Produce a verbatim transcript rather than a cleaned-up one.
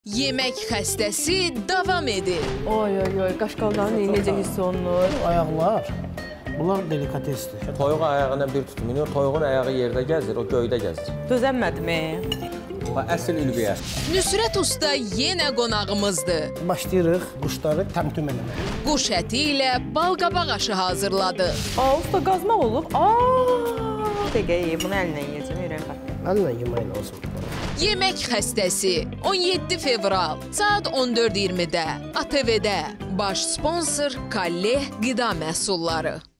Yemək xəstəsi davam edir. Oy oy oy, qaşqalların necə hiss olunur? Ayaqlar, bunlar delikatesdir. Toyuğun ayağına bir tutmuyor, toyuğun ayağı yerdə gəzir, o göydə gəzir. Dözənmədimi? Əsl ülviyə. Nüsrət Usta yenə qonağımızdır. Başlayırıq quşları təmtüm eləməyə. Quş əti ilə balqabaq aşı hazırladı. Aa, usta qazmaq olub. Aa, dəqiqə, bunu əlinlə yeyəcəm, ürəyim qatdı. Əllə yemək lazımdır. Yemək xəstəsi on yeddi fevral saat on dörd iyirmidə A T V-də. Baş sponsor Kalleh Qida Məhsulları.